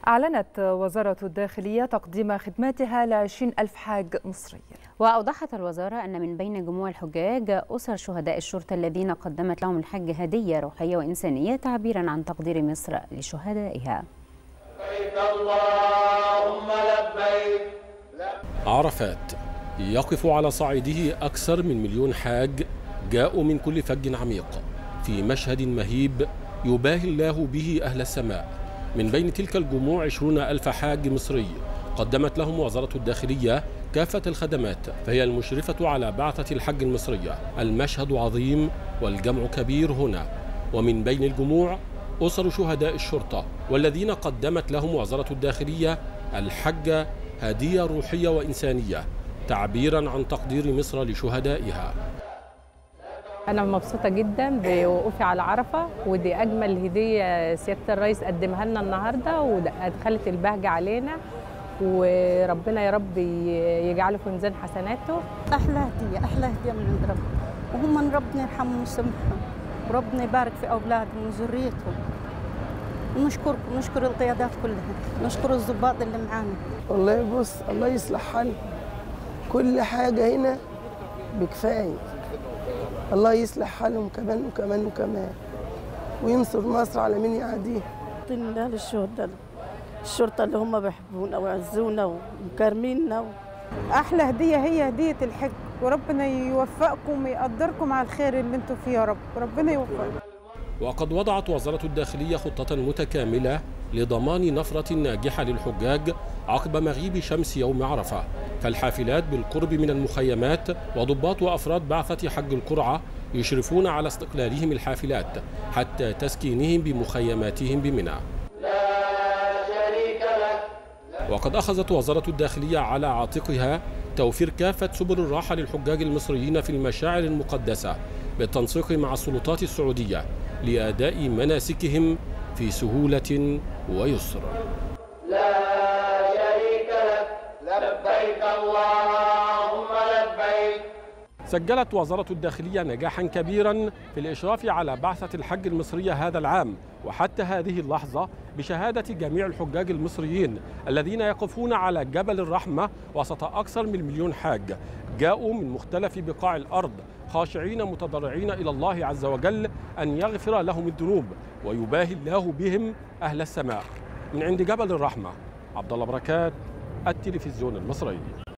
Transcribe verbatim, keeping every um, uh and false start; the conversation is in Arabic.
أعلنت وزارة الداخلية تقديم خدماتها لعشرين ألف حاج مصري. وأوضحت الوزارة أن من بين جموع الحجاج أسر شهداء الشرطة الذين قدمت لهم الحج هدية روحية وإنسانية تعبيرا عن تقدير مصر لشهدائها. لبيك اللهم لبيك. عرفات يقف على صعيده أكثر من مليون حاج جاءوا من كل فج عميق في مشهد مهيب يباهي الله به أهل السماء. من بين تلك الجموع عشرون ألف حاج مصري قدمت لهم وزارة الداخلية كافة الخدمات، فهي المشرفة على بعثة الحج المصرية. المشهد عظيم والجمع كبير هنا، ومن بين الجموع أسر شهداء الشرطة والذين قدمت لهم وزارة الداخلية الحج هدية روحية وإنسانية تعبيرا عن تقدير مصر لشهدائها. أنا مبسوطة جدا بوقوفي على عرفة، ودي أجمل هدية سيادة الرئيس قدمها لنا النهاردة وأدخلت البهجة علينا، وربنا يا رب يجعله في ميزان حسناته. أحلى هدية أحلى هدية من عند ربنا، وهم من ربنا يرحمهم ويسامحهم وربنا يبارك في أولادهم وذريتهم. ونشكركم، نشكر القيادات كلها، نشكر الضباط اللي معانا. والله بص، الله يصلح حالنا، كل حاجة هنا بكفاية. الله يصلح حالهم كمان وكمان وكمان، وينصر مصر على مين يعاديه. الله للشهداء، الشرطة اللي هم بيحبونا ويعزونا ومكرميننا. أحلى هدية هي هدية الحج، وربنا يوفقكم ويقدركم على الخير اللي انتم فيه يا رب، ربنا يوفقكم. وقد وضعت وزارة الداخلية خطة متكاملة لضمان نفرة ناجحة للحجاج عقب مغيب شمس يوم عرفة، فالحافلات بالقرب من المخيمات وضباط وأفراد بعثة حج القرعة يشرفون على استقلالهم الحافلات حتى تسكينهم بمخيماتهم بمنى. وقد أخذت وزارة الداخلية على عاتقها توفير كافة سبل الراحة للحجاج المصريين في المشاعر المقدسة بالتنسيق مع السلطات السعودية لأداء مناسكهم في سهولة ويسر. لا شريك لك لبيك اللهم لبيك. سجلت وزارة الداخلية نجاحا كبيرا في الإشراف على بعثة الحج المصرية هذا العام، وحتى هذه اللحظة بشهادة جميع الحجاج المصريين الذين يقفون على جبل الرحمة وسط أكثر من مليون حاج جاءوا من مختلف بقاع الأرض خاشعين متضرعين إلى الله عز وجل أن يغفر لهم الذنوب ويباهي الله بهم أهل السماء. من عند جبل الرحمة، عبد الله بركات، التلفزيون المصري.